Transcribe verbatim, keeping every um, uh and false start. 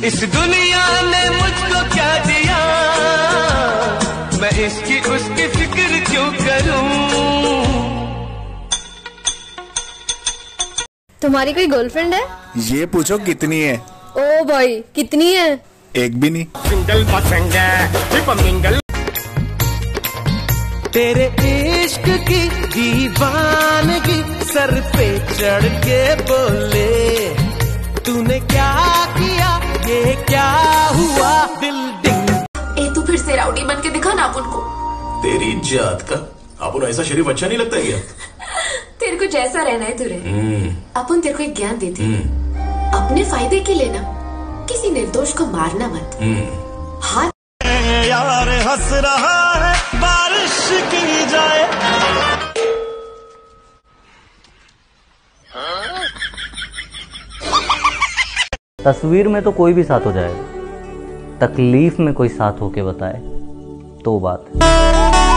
इस दुनिया ने मुझको क्या दिया, मैं इसकी उसकी फिक्र क्यों करूं। तुम्हारी कोई गर्लफ्रेंड है? ये पूछो कितनी है। ओ भाई कितनी है? एक भी नहीं। सिंगल पसंद है। तेरे इश्क की दीवानगी सर पे चढ़ के बोले, तूने क्या किया ये क्या हुआ दिल डिंग। ए तू फिर से राउडी बन के दिखा ना अपन को। तेरी जात का अपन ऐसा शरीफ अच्छा नहीं लगता क्या? तेरे को जैसा रहना है तुरे। अपन तेरे को एक ज्ञान देते हैं, अपने फायदे के लिए ना किसी निर्दोष को मारना मत। हाथ यार हंस रहा है बारिश की जाए। तस्वीर में तो कोई भी साथ हो जाएगा, तकलीफ में कोई साथ होके बताए तो बात है।